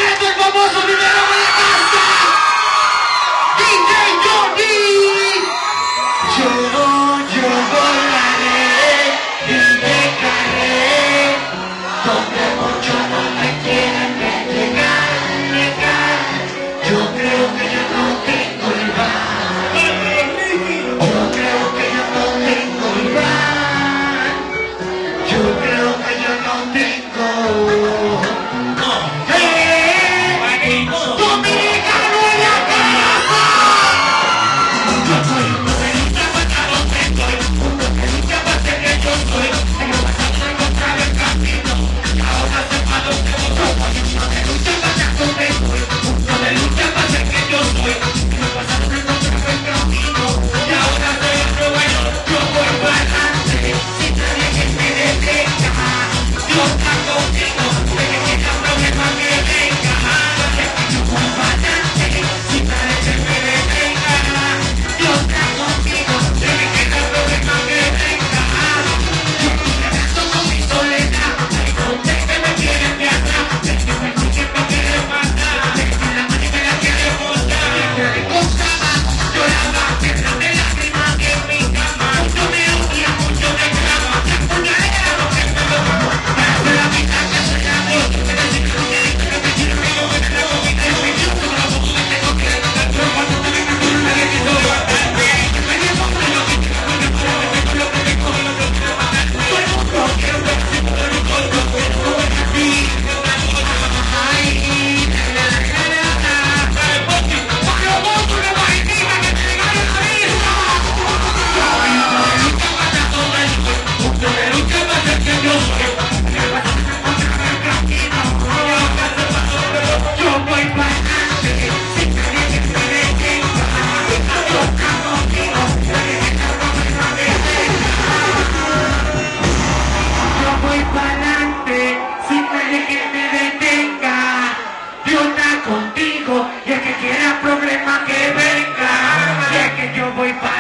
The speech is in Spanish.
directo el famoso primero de la casa, DJ Johnny. Yo volaré y llegaré donde muchos no me quieren ver llegar. Yo creo que yo no tengo el bar. Yo creo que yo no tengo el bar. Yo creo que yo no tengo. ¡Dominicano en la casa! Yo soy un novelista para donde estoy, uno que lucha para ser que yo soy. Tengo pasado en contra del camino, y ahora se va lo que vos soy. Uno que lucha para ser donde estoy, uno que lucha para ser que yo soy. Tengo pasado en contra del camino, y ahora soy otro bueno. Yo voy para adelante, sin nadie que me detenga. Dios está contigo, de que tenga problema que venga. Yo voy para adelante, sin nadie que me detenga. Dios está contigo, de que tenga problema que venga. Yo estoy regreso con mi soledad, hay donde que me quieren de atrás, de que me escuchen me quieren matar, de que la mano me la quieren botar. Me gustaba, lloraba, de lágrimas en mi cama. Mucho me odia, mucho me clama, la puñalera lo que me lo mama. Pero la mitad que se llama, que me dice que me quiere que yo me trago mi dedo y yo con la boca me tengo que dar. Pero cuando te venga tú no me quito guardarte. Me llevo con lo que quiero, con lo que tengo, con lo que quiero matar. Todo el mundo quiero ver si puedo ir con lo que tengo a ti. Ay, la para vos una vainita que te regale la vida. Yo voy para adelante, sin nadie que me detenga. Yo estaba contigo, yo voy para adelante, sin nadie que me detenga. Dios está contigo, y el que quiera problema que venga. Y es que yo voy para